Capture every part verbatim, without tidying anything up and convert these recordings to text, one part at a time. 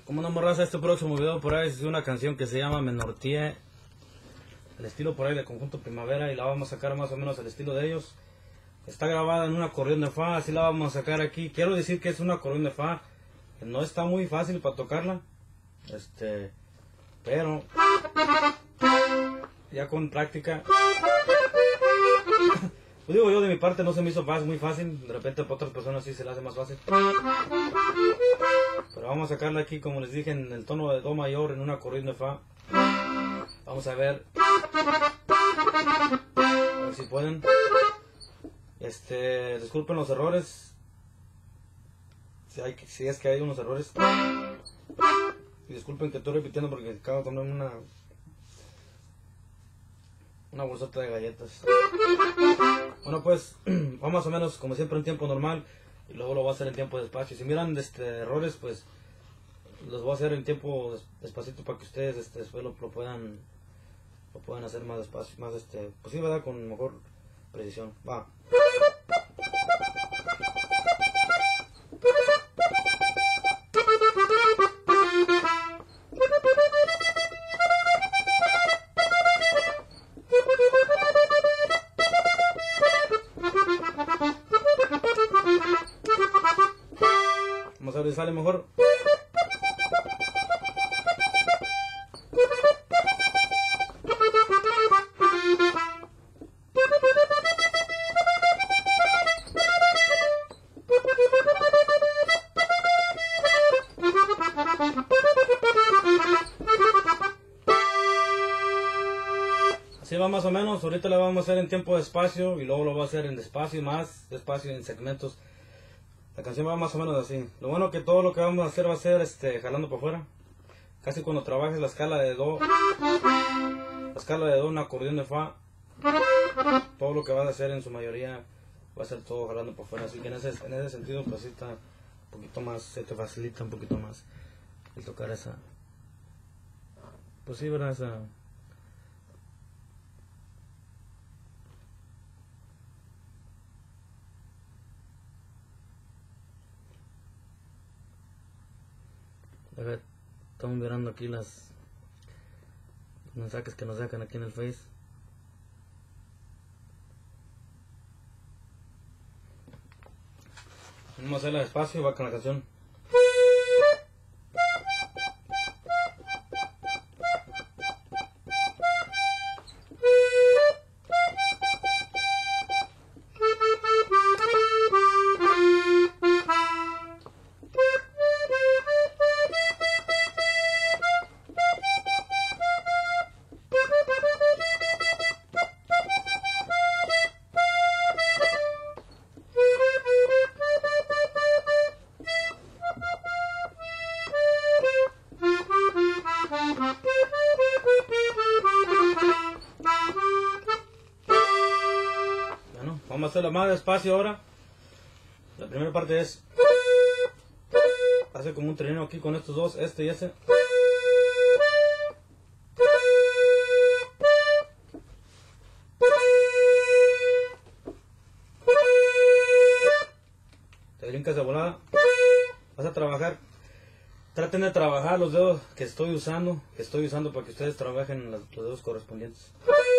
Como no, morraza, este próximo video por ahí es una canción que se llama Me Norteé, el estilo por ahí de Conjunto Primavera, y la vamos a sacar más o menos al estilo de ellos. Está grabada en un acordeón de fa, así la vamos a sacar aquí. Quiero decir que es un acordeón de fa, que no está muy fácil para tocarla, este, pero ya con práctica, pues digo yo, de mi parte no se me hizo fácil, muy fácil. De repente para otras personas sí se la hace más fácil. Pero vamos a sacarla aquí, como les dije, en el tono de do mayor, en un acordeón de fa. Vamos a ver, a ver si pueden. Este, disculpen los errores, si, hay, si es que hay unos errores. Y disculpen que estoy repitiendo porque acabo de comer una una bolsota de galletas. Bueno, pues va más o menos como siempre en tiempo normal, y luego lo voy a hacer en tiempo despacio. Si miran este, errores, pues los voy a hacer en tiempo despacito para que ustedes este, después lo, lo puedan lo puedan hacer más despacio, más este, pues sí, ¿verdad? Con mejor precisión. Va. Vamos a ver si sale mejor. Así va más o menos. Ahorita lo vamos a hacer en tiempo despacio y luego lo voy a hacer en despacio, más despacio, en segmentos. La canción va más o menos así. Lo bueno que todo lo que vamos a hacer va a ser este, jalando por fuera. Casi cuando trabajes la escala de do, la escala de do, un acordeón de fa, todo lo que vas a hacer en su mayoría va a ser todo jalando por fuera. Así que en ese, en ese sentido pues sí está un poquito más, se te facilita un poquito más el tocar esa, pues sí, ¿verdad? Esa, a ver, estamos mirando aquí las los mensajes que nos sacan aquí en el Face. Vamos a hacerla despacio y va con la canción. Bueno, vamos a hacerlo más despacio ahora. La primera parte es, hace como un trineo aquí con estos dos, este y ese. Te brincas de volada. Vas a trabajar. Traten de trabajar los dedos que estoy usando, que estoy usando para que ustedes trabajen los, los dedos correspondientes.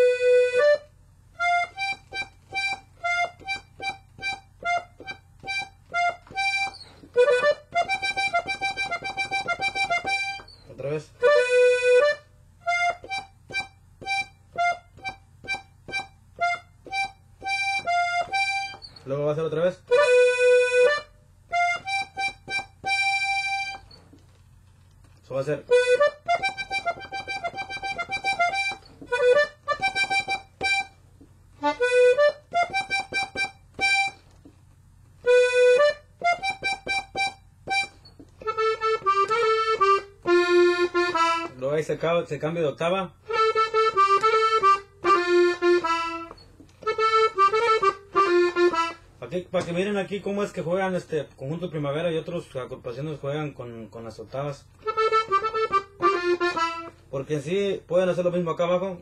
Otra vez. Luego va a hacer otra vez. Eso va a ser. Luego ahí se, acaba, se cambia de octava. Aquí, para que miren aquí cómo es que juegan este Conjunto Primavera y otras agrupaciones juegan con, con las octavas. Porque en sí pueden hacer lo mismo acá abajo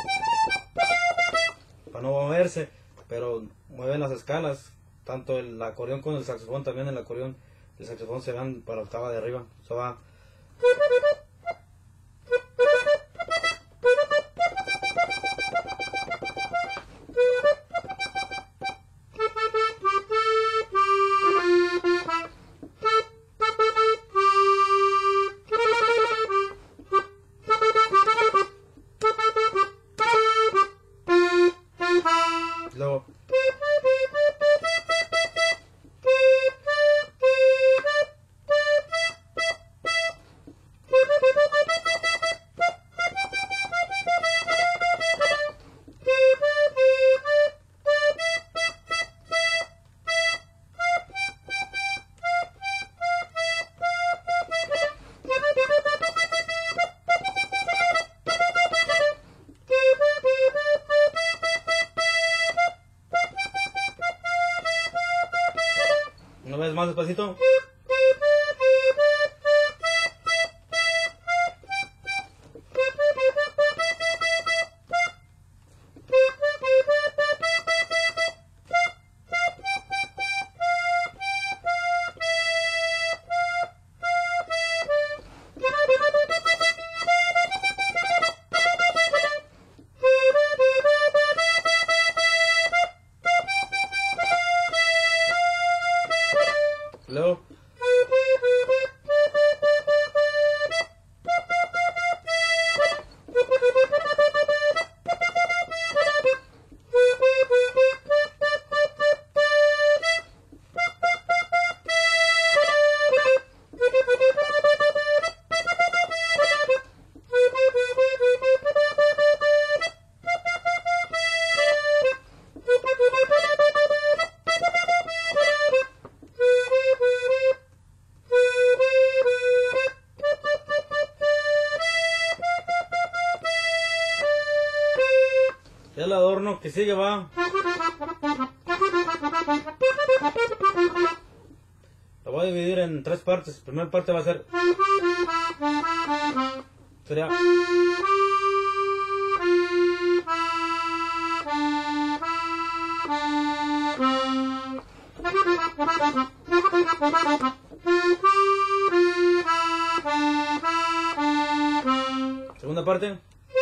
para no moverse, pero mueven las escalas, tanto el acordeón con el saxofón. También el acordeón y el saxofón se van para la octava de arriba. Eso va Luego. Una vez más despacito. Luego. El adorno que sigue va. Lo voy a dividir en tres partes. La primera parte va a ser. Sería. Segunda parte.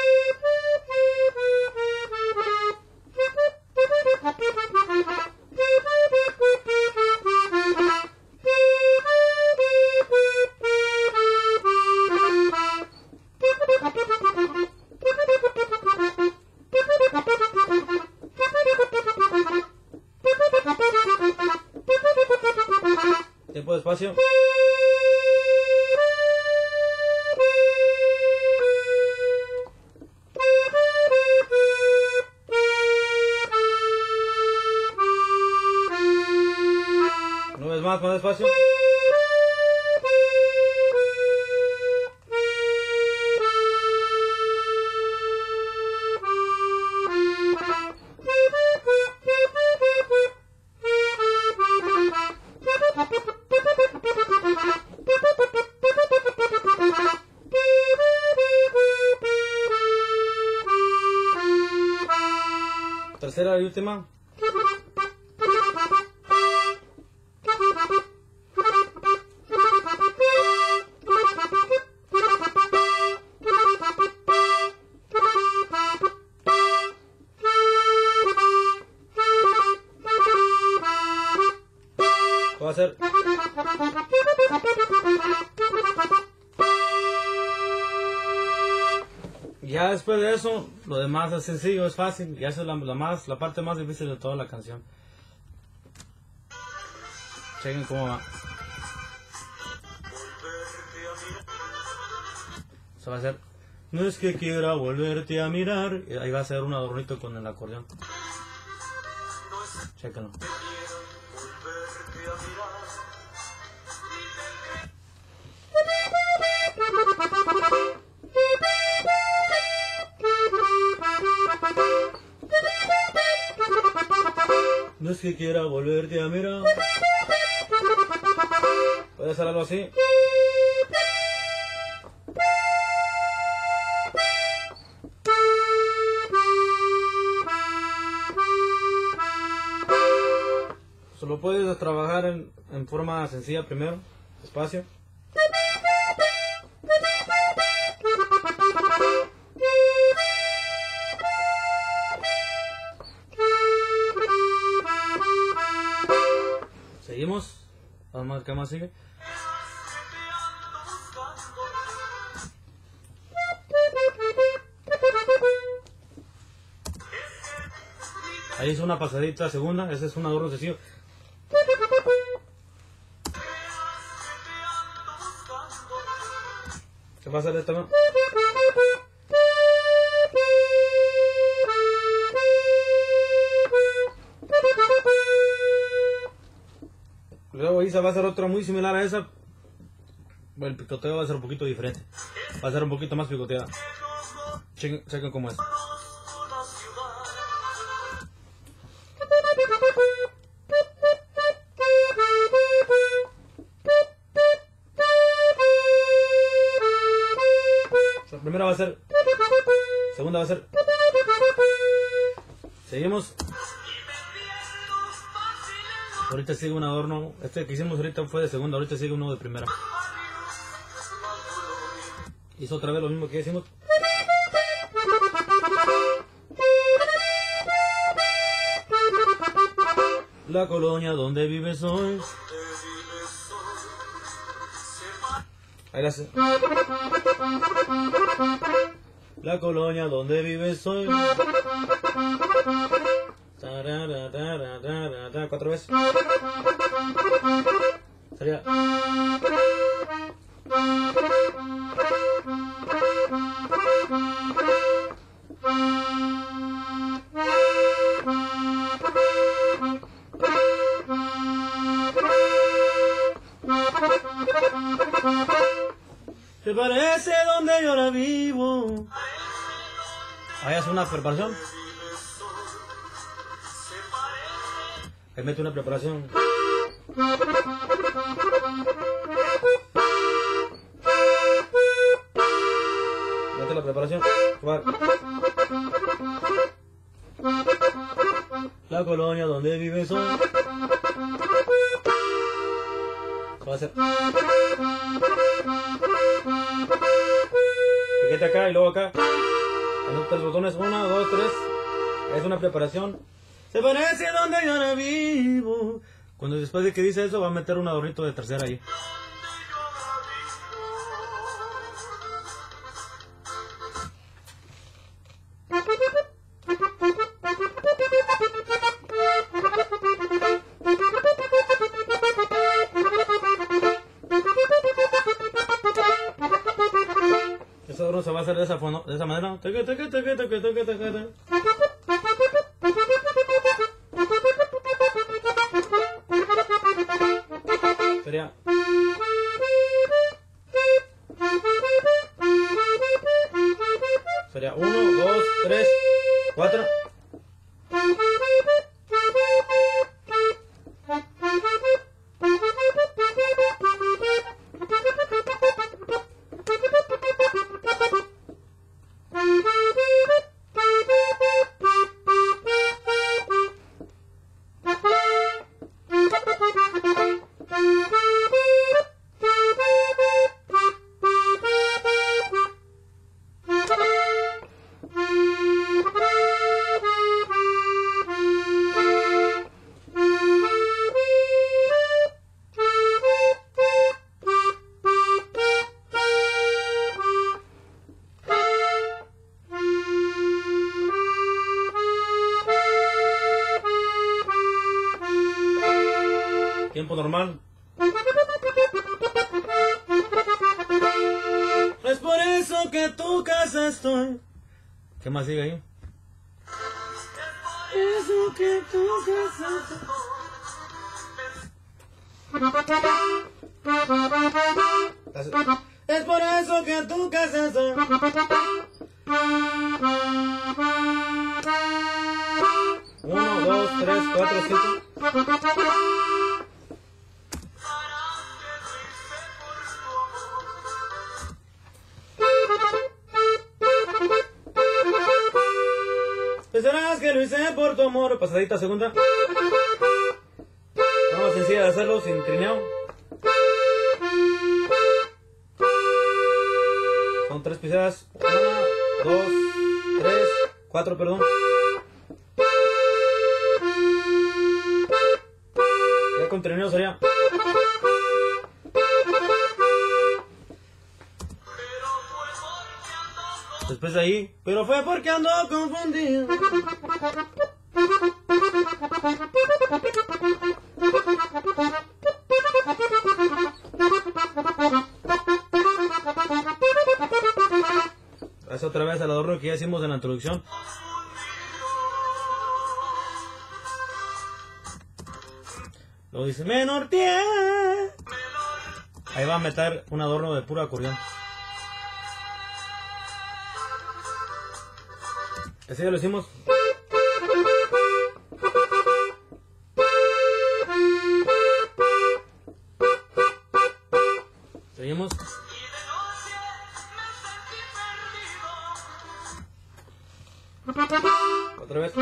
Tiempo de espacio. Una vez más, más despacio. Tercera y última. Va a ser. Ya después de eso, lo demás es sencillo, es fácil. Y esa es la, la, más, la parte más difícil de toda la canción. Chequen cómo va. Eso va a ser. No es que quiera volverte a mirar. Y ahí va a ser un adornito con el acordeón. Chequenlo. No es que quiera volverte a mirar. Puede ser algo así. Solo puedes trabajar en, en forma sencilla primero, despacio. Seguimos. Vamos a ver qué más sigue. Ahí hizo una pasadita segunda. Ese es un adorno sencillo. ¿Qué pasa de esta mano? Luego ahí se va a hacer otra muy similar a esa. Bueno, el picoteo va a ser un poquito diferente. Va a ser un poquito más picoteada. Chequen, chequen cómo es. La primera va a ser. Segunda va a ser. Seguimos. Ahorita sigue un adorno. Este que hicimos ahorita fue de segunda. Ahorita sigue uno de primera. Hizo otra vez lo mismo que hicimos. La colonia donde vives hoy. Ahí la hace. La colonia donde vives hoy. Cuatro veces. Sería. ¿Te parece donde yo ahora vivo? Ahí hace una preparación. Ahí mete una preparación. Mete la preparación. La colonia donde vives hoy. Va a hacer. Piquete acá y luego acá. En los tres botones. Una, dos, tres. Es una preparación. Se parece donde yo ahora vivo. Cuando después de que dice eso va a meter un adornito de tercera ahí. Ese adorno se va a hacer de esa, de esa manera. Sería. Sería uno, dos, tres, cuatro. Tiempo normal. Es por eso que tu casa estoy. ¿Qué más sigue ahí? Es eso que tu casa estoy. Es por eso que tu casa estoy. Uno, dos, tres, cuatro, cinco. Pensarás que lo hice por tu amor. Pasadita segunda. Vamos sencilla de hacerlo sin trineo. Son tres pisadas. Una, dos, tres, cuatro, perdón. Ya con trineo. sonido sería. Después de ahí, pero fue porque ando confundido. Hace otra vez el adorno que ya hicimos en la introducción. Lo dice menor tiempo. Ahí va a meter un adorno de puro acordeón. Así ya lo hicimos. Seguimos. Otra vez.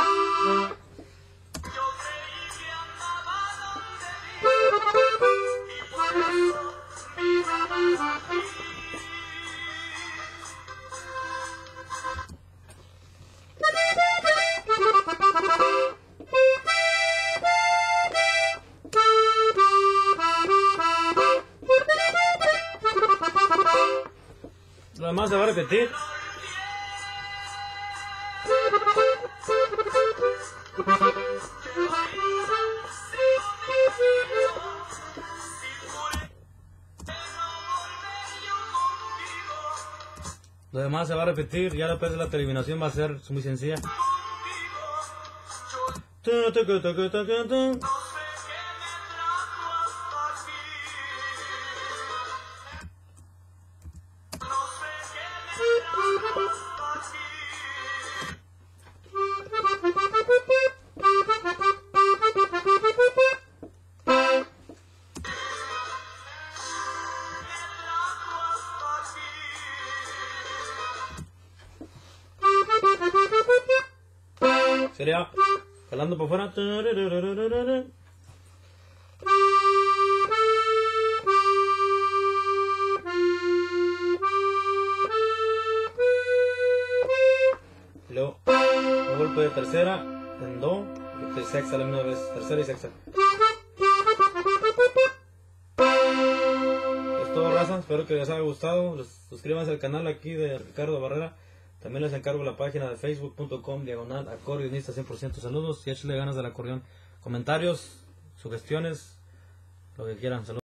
Lo demás se va a repetir. Lo demás se va a repetir. Ya después de la terminación va a ser muy sencilla. Sería jalando por fuera. Y luego un golpe de tercera en do y de sexta a la misma vez, tercera y sexta. Es todo, raza, espero que les haya gustado. Suscríbanse al canal aquí de Ricardo Barrera. También les encargo la página de facebook punto com diagonal acordeonista cien por ciento. Saludos y échenle ganas del acordeón. Comentarios, sugestiones, lo que quieran. Saludos.